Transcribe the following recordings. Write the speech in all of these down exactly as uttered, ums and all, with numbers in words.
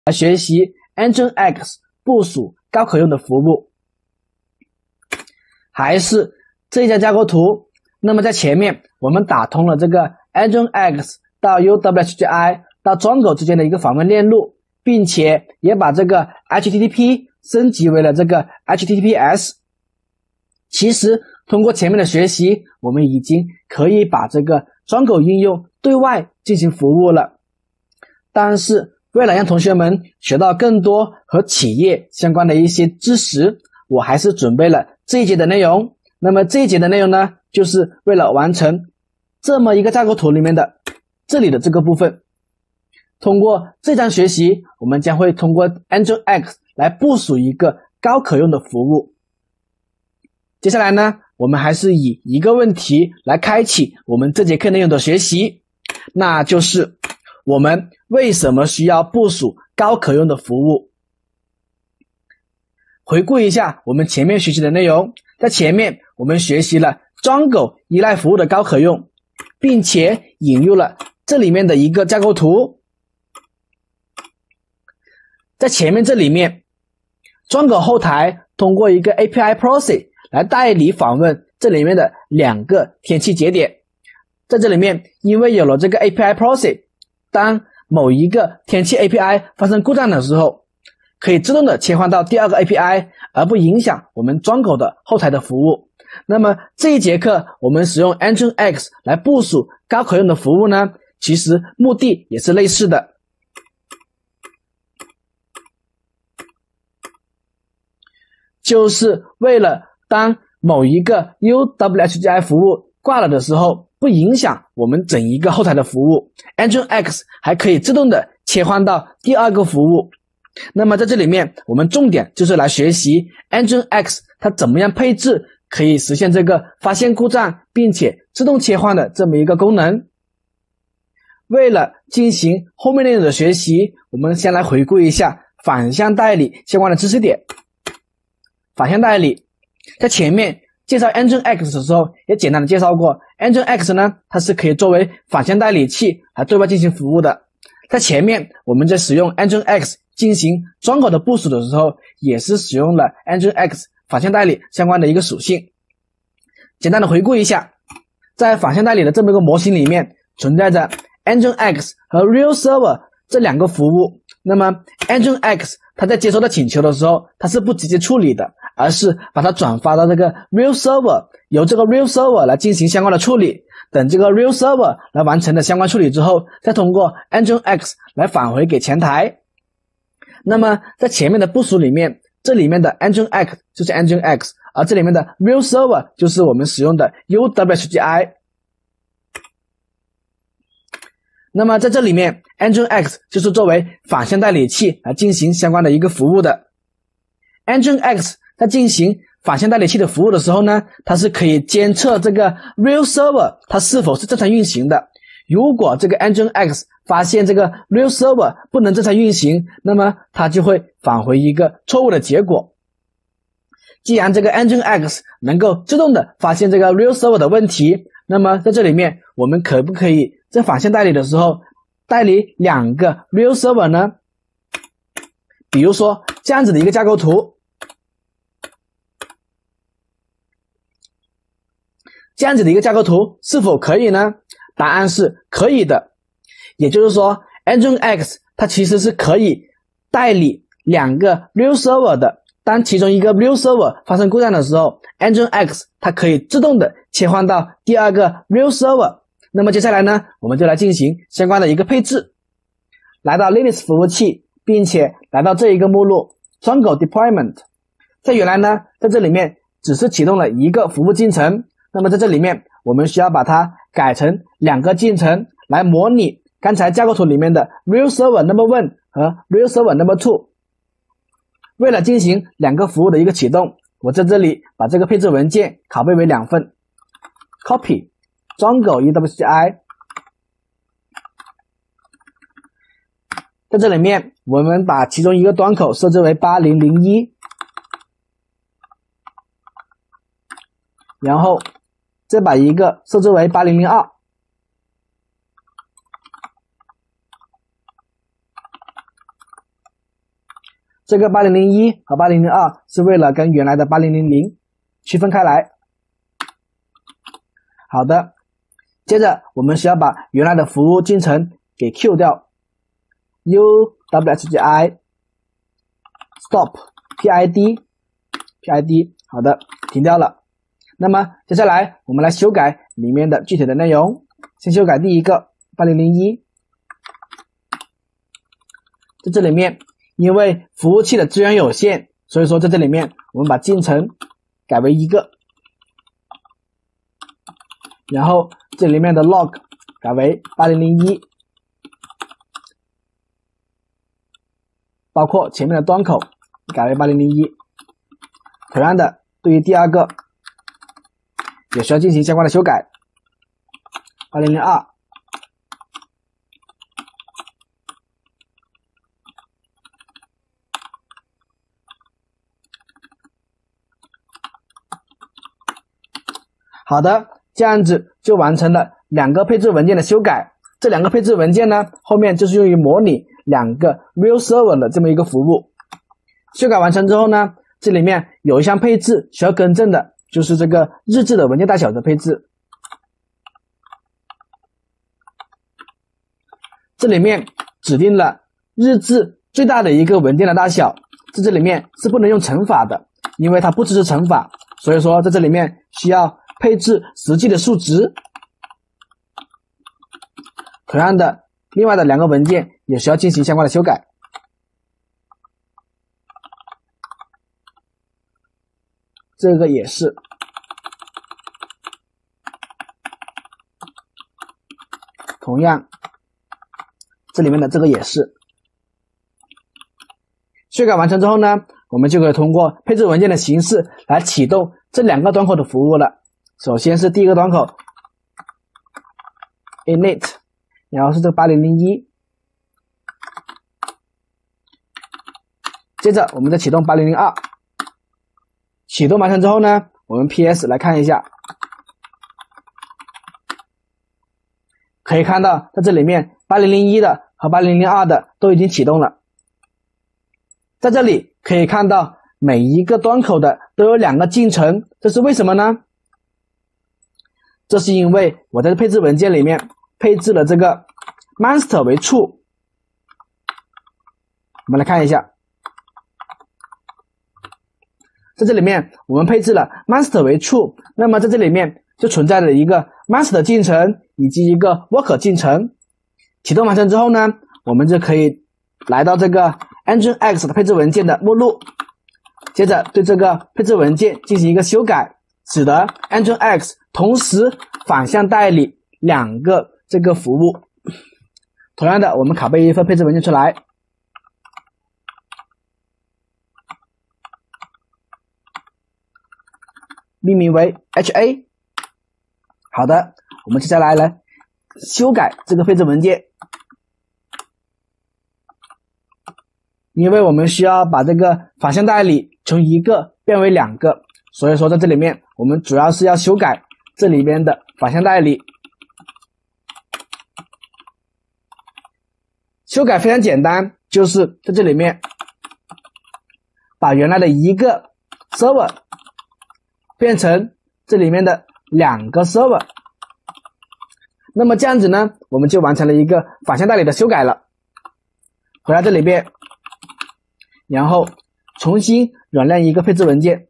来学习 Nginx 部署高可用的服务。还是这一张架构图，那么在前面我们打通了这个 Nginx 到 U W H G I 到端口之间的一个访问链路，并且也把这个 H T T P 升级为了这个 H T T P S。其实通过前面的学习，我们已经可以把这个端口应用对外进行服务了。但是为了让同学们学到更多和企业相关的一些知识，我还是准备了这一节的内容。那么这一节的内容呢，就是为了完成这么一个架构图里面的这里的这个部分。通过这章学习，我们将会通过 Nginx 来部署一个高可用的服务。接下来呢，我们还是以一个问题来开启我们这节课内容的学习，那就是我们为什么需要部署高可用的服务？回顾一下我们前面学习的内容，在前面我们学习了端口依赖服务的高可用，并且引入了这里面的一个架构图。在前面这里面，端口后台通过一个 A P I Proxy 来代理访问这里面的两个天气节点。在这里面，因为有了这个 A P I Proxy， 当某一个天气 A P I 发生故障的时候，可以自动的切换到第二个 A P I， 而不影响我们端口的后台的服务。那么这一节课我们使用 Nginx 来部署高可用的服务呢，其实目的也是类似的。就是为了当某一个 U W H G I 服务挂了的时候，不影响我们整一个后台的服务， Nginx 还可以自动的切换到第二个服务。那么在这里面，我们重点就是来学习 Nginx 它怎么样配置可以实现这个发现故障并且自动切换的这么一个功能。为了进行后面内容的学习，我们先来回顾一下反向代理相关的知识点。反向代理在前面介绍 Nginx 的时候也简单的介绍过， Nginx 呢它是可以作为反向代理器来对外进行服务的。在前面我们在使用 Nginx 进行端口的部署的时候，也是使用了 Nginx 反向代理相关的一个属性。简单的回顾一下，在反向代理的这么一个模型里面，存在着 Nginx 和 Real Server 这两个服务。那么 Nginx 它在接收到请求的时候，它是不直接处理的，而是把它转发到这个 Real Server， 由这个 Real Server 来进行相关的处理。等这个 Real Server 来完成的相关处理之后，再通过 Nginx 来返回给前台。那么在前面的部署里面，这里面的 Nginx 就是 Nginx， 而这里面的 Real Server 就是我们使用的 U W H G I。 那么在这里面 Nginx 就是作为反向代理器来进行相关的一个服务的。Nginx 在进行反向代理器的服务的时候呢，它是可以监测这个 Real Server 它是否是正常运行的。如果这个 Nginx 发现这个 Real Server 不能正常运行，那么它就会返回一个错误的结果。既然这个 Nginx 能够自动的发现这个 Real Server 的问题，那么在这里面我们可不可以在反向代理的时候代理两个 Real Server 呢？比如说这样子的一个架构图，这样子的一个架构图是否可以呢？答案是可以的。也就是说 Nginx 它其实是可以代理两个 Real Server 的。当其中一个 Real Server 发生故障的时候， Nginx 它可以自动的切换到第二个 Real Server。 那么接下来呢，我们就来进行相关的一个配置。来到 Linux 服务器，并且来到这一个目录端口 Deployment。 在原来呢，在这里面只是启动了一个服务进程，那么在这里面我们需要把它改成两个进程，来模拟刚才架构图里面的 Real Server Number One 和 Real Server Number Two。 为了进行两个服务的一个启动，我在这里把这个配置文件拷贝为两份 ，copy 端口 U W H G I。 在这里面我们把其中一个端口设置为八零零一，然后再把一个设置为八零零二。 这个八零零一和八零零二是为了跟原来的八零零零区分开来。好的，接着我们需要把原来的服务进程给 Q 掉 ，uwhgi stop pid pid 好的，停掉了。那么接下来我们来修改里面的具体的内容，先修改第一个八零零一，在这里面因为服务器的资源有限，所以说在这里面我们把进程改为一个，然后这里面的 log 改为八零零一，包括前面的端口改为八零零一。同样的，对于第二个也需要进行相关的修改，八零零二好的，这样子就完成了两个配置文件的修改。这两个配置文件呢，后面就是用于模拟两个 real server 的这么一个服务。修改完成之后呢，这里面有一项配置需要更正的，就是这个日志的文件大小的配置。这里面指定了日志最大的一个文件的大小，在这里面是不能用乘法的，因为它不支持乘法，所以说在这里面需要配置实际的数值。同样的，另外的两个文件也需要进行相关的修改。这个也是。同样，这里面的这个也是。修改完成之后呢，我们就可以通过配置文件的形式来启动这两个端口的服务了。首先是第一个端口 init， 然后是这个八零零一，接着我们再启动八零零二。启动完成之后呢，我们 P S 来看一下，可以看到在这里面八零零一的和八零零二的都已经启动了。在这里可以看到每一个端口的都有两个进程，这是为什么呢？这是因为我在配置文件里面配置了这个 master 为 true。我们来看一下，在这里面我们配置了 master 为 true， 那么在这里面就存在了一个 master 进程以及一个 worker 进程。启动完成之后呢，我们就可以来到这个 nginx 的配置文件的目录，接着对这个配置文件进行一个修改，使得 nginx 同时反向代理两个这个服务。同样的，我们拷贝一份配置文件出来，命名为 H A。 好的，我们接下来来修改这个配置文件，因为我们需要把这个反向代理从一个变为两个，所以说在这里面我们主要是要修改这里边的反向代理。修改非常简单，就是在这里面把原来的一个 server 变成这里面的两个 server， 那么这样子呢，我们就完成了一个反向代理的修改了。回到这里边，然后重新软链一个配置文件，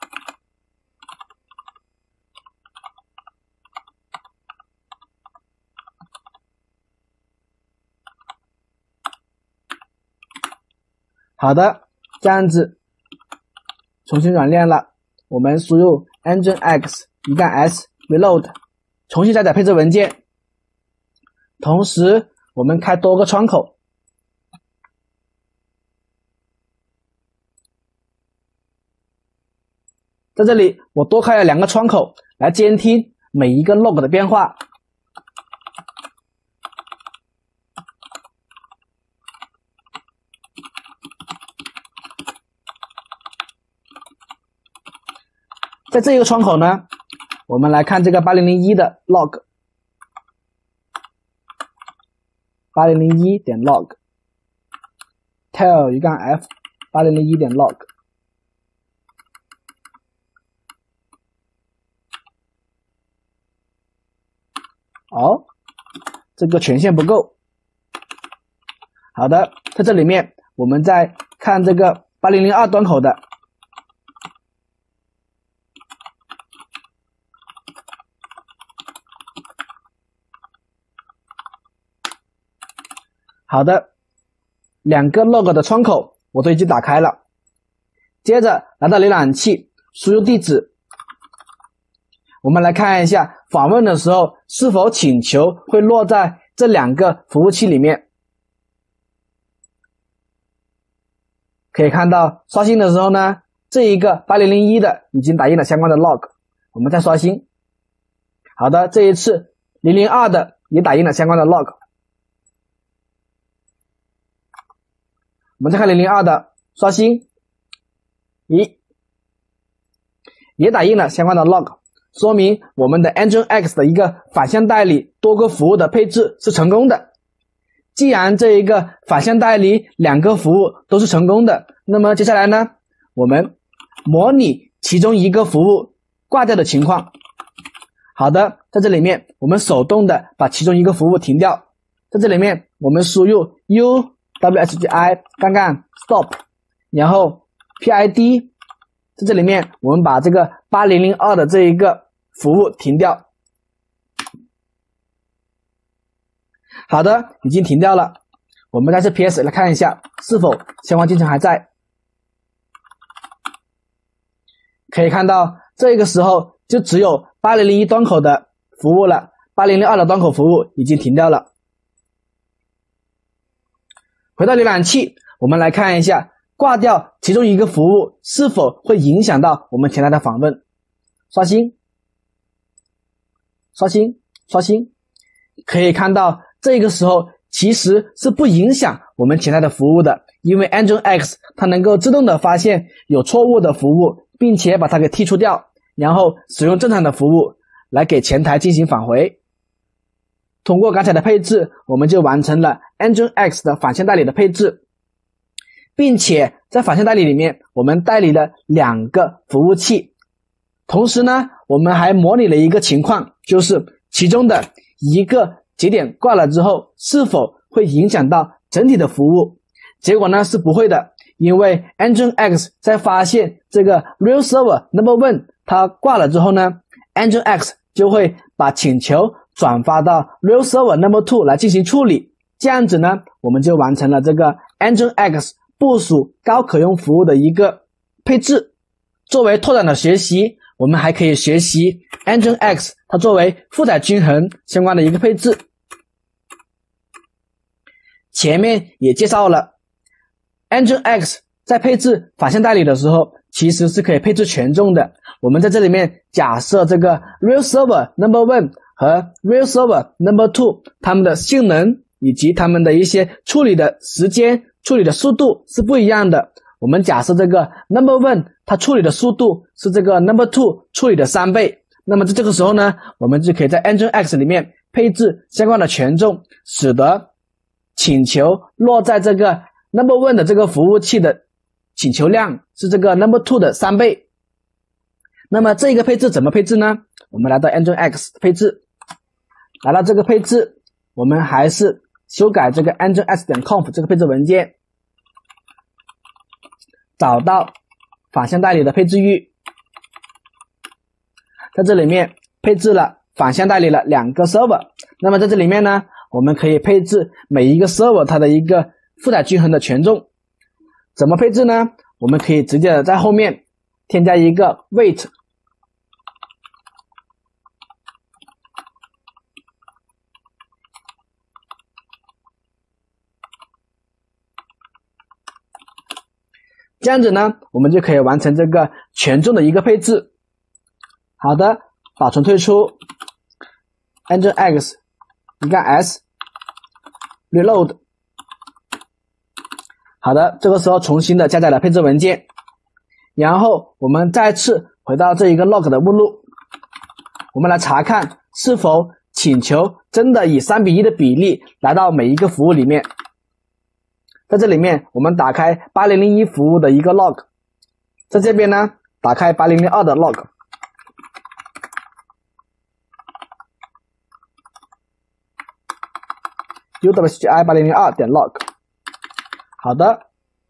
好的，这样子重新软链了。我们输入 nginx 一杠 s reload， 重新下载配置文件，同时我们开多个窗口，在这里我多开了两个窗口来监听每一个 log 的变化。在这一个窗口呢，我们来看这个八零零一的 log， 八零零一点 log tail 一杠 f 八零零一点 log。哦，这个权限不够。好的，在这里面我们再看这个八零零二端口的。好的，两个 log 的窗口我都已经打开了。接着来到浏览器，输入地址。我们来看一下访问的时候是否请求会落在这两个服务器里面。可以看到刷新的时候呢，这一个八零零一的已经打印了相关的 log。我们再刷新。好的，这一次零零二的也打印了相关的 log。我们再看零零二的刷新，咦，也打印了相关的 log， 说明我们的 Nginx 的一个反向代理多个服务的配置是成功的。既然这一个反向代理两个服务都是成功的，那么接下来呢，我们模拟其中一个服务挂掉的情况。好的，在这里面我们手动的把其中一个服务停掉。在这里面我们输入 u whgi 杠杠 stop， 然后 P I D， 在这里面我们把这个八零零二的这一个服务停掉。好的，已经停掉了。我们再次 P S 来看一下是否相关进程还在。可以看到这个时候就只有八零零一端口的服务了，八零零二的端口服务已经停掉了。回到浏览器，我们来看一下挂掉其中一个服务是否会影响到我们前台的访问。刷新，刷新，刷新，可以看到这个时候其实是不影响我们前台的服务的，因为 Nginx 它能够自动的发现有错误的服务，并且把它给剔除掉，然后使用正常的服务来给前台进行返回。通过刚才的配置，我们就完成了 Nginx 的反向代理的配置，并且在反向代理里面我们代理了两个服务器。同时呢，我们还模拟了一个情况，就是其中的一个节点挂了之后是否会影响到整体的服务。结果呢是不会的，因为 Nginx 在发现这个 real server number one 它挂了之后呢， Nginx 就会把请求转发到 real server number two 来进行处理。这样子呢，我们就完成了这个 Nginx 部署高可用服务的一个配置。作为拓展的学习，我们还可以学习 Nginx 它作为负载均衡相关的一个配置。前面也介绍了 Nginx 在配置反向代理的时候其实是可以配置权重的。我们在这里面假设这个 real server number one 和 real server number two 它们的性能以及它们的一些处理的时间、处理的速度是不一样的。我们假设这个 number one 它处理的速度是这个 number two 处理的三倍，那么在这个时候呢，我们就可以在 Nginx 里面配置相关的权重，使得请求落在这个 number one 的这个服务器的请求量是这个 number two 的三倍。那么这个配置怎么配置呢？我们来到 Nginx 配置，来到这个配置，我们还是修改这个 nginx.conf 这个配置文件，找到反向代理的配置域，在这里面配置了反向代理了两个 server。 那么在这里面呢，我们可以配置每一个 server 它的一个负载均衡的权重。怎么配置呢？我们可以直接的在后面添加一个 wait， 这样子呢，我们就可以完成这个权重的一个配置。好的，保存退出 Nginx 一杠 S reload。 好的，这个时候重新的加载了配置文件，然后我们再次回到这一个 log 的目录，我们来查看是否请求真的以三比一的比例来到每一个服务里面。 在这里面我们打开八零零一服务的一个 log， 在这边呢打开八零零二的 log， uwhi 八零零二点 log。 好的，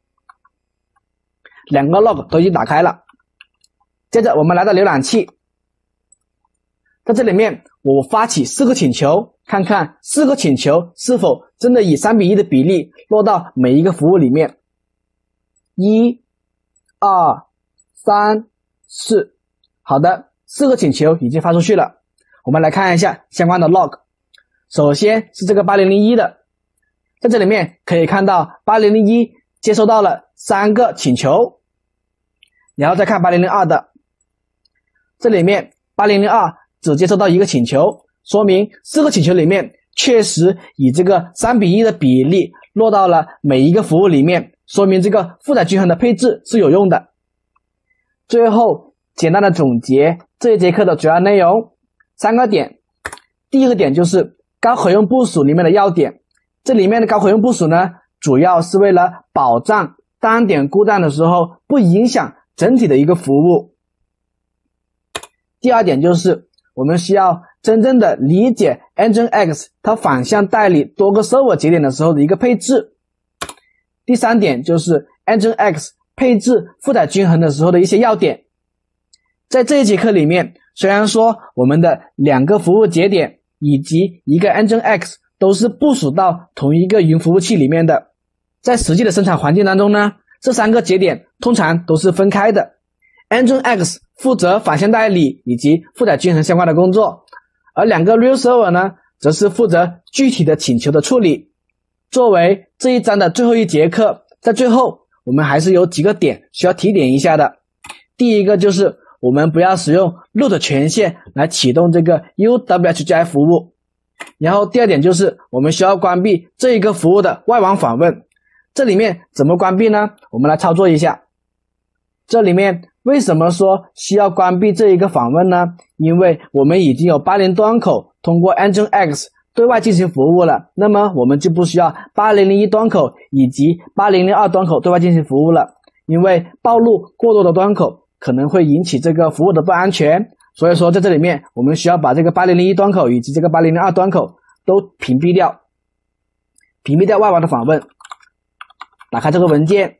两个 log 都已经打开了。接着我们来到浏览器，在这里面我发起四个请求，看看四个请求是否真的以三比一的比例落到每一个服务里面。一、二、三、四。好的，四个请求已经发出去了。我们来看一下相关的 log。首先是这个八零零一的，在这里面可以看到八零零一接收到了三个请求，然后再看八零零二的，这里面八零零二只接收到一个请求，说明四个请求里面确实以这个三比一的比例落到了每一个服务里面，说明这个负载均衡的配置是有用的。最后简单的总结这一节课的主要内容，三个点。第一个点就是高可用部署里面的要点，这里面的高可用部署呢，主要是为了保障单点故障的时候不影响整体的一个服务。第二点就是我们需要真正的理解 Nginx 它反向代理多个 server 节点的时候的一个配置。第三点就是 Nginx 配置负载均衡的时候的一些要点。在这一节课里面，虽然说我们的两个服务节点以及一个 Nginx 都是部署到同一个云服务器里面的，在实际的生产环境当中呢，这三个节点通常都是分开的。Nginx 负责反向代理以及负载均衡相关的工作，而两个 real server 呢，则是负责具体的请求的处理。作为这一章的最后一节课，在最后我们还是有几个点需要提点一下的。第一个就是我们不要使用 root 权限来启动这个 uwhi 服务。然后第二点就是我们需要关闭这一个服务的外网访问。这里面怎么关闭呢？我们来操作一下。这里面为什么说需要关闭这一个访问呢？因为我们已经有八零端口通过 Nginx 对外进行服务了，那么我们就不需要八零零一端口以及八零零二端口对外进行服务了，因为暴露过多的端口可能会引起这个服务的不安全，所以说在这里面我们需要把这个八零零一端口以及这个八零零二端口都屏蔽掉，屏蔽掉外网的访问。打开这个文件，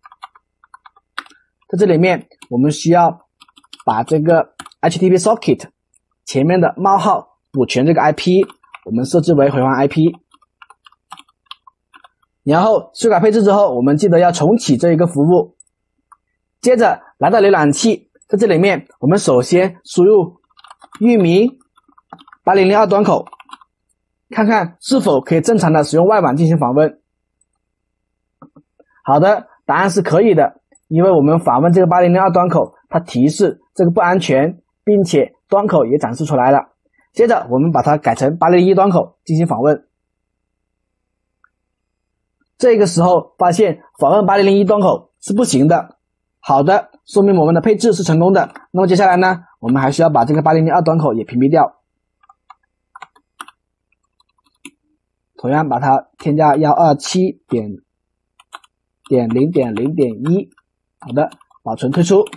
在这里面我们需要把这个 H T T P socket 前面的冒号补全这个 I P， 我们设置为回环 I P。 然后修改配置之后，我们记得要重启这一个服务。接着来到浏览器，在这里面我们首先输入域名八零零二端口，看看是否可以正常的使用外网进行访问。好的，答案是可以的，因为我们访问这个八零零二端口，它提示这个不安全，并且端口也展示出来了。接着我们把它改成八零零一端口进行访问。这个时候发现访问八零零一端口是不行的。好的，说明我们的配置是成功的。那么接下来呢，我们还需要把这个八零零二端口也屏蔽掉。同样把它添加一二七点点零点零点一，好的，保存退出，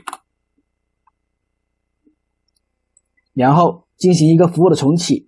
然后进行一个服务的重启。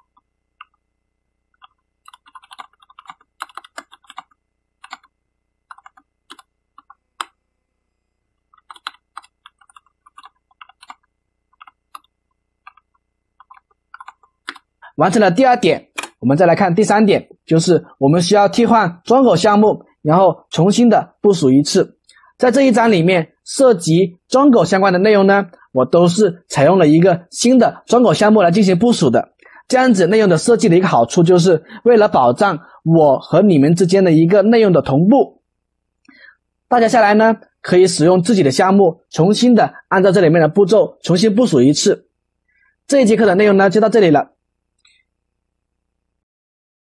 完成了第二点，我们再来看第三点，就是我们需要替换端口项目，然后重新的部署一次。在这一章里面涉及端口相关的内容呢，我都是采用了一个新的端口项目来进行部署的。这样子内容的设计的一个好处，就是为了保障我和你们之间的一个内容的同步，大家下来呢可以使用自己的项目，重新的按照这里面的步骤重新部署一次。这一节课的内容呢就到这里了。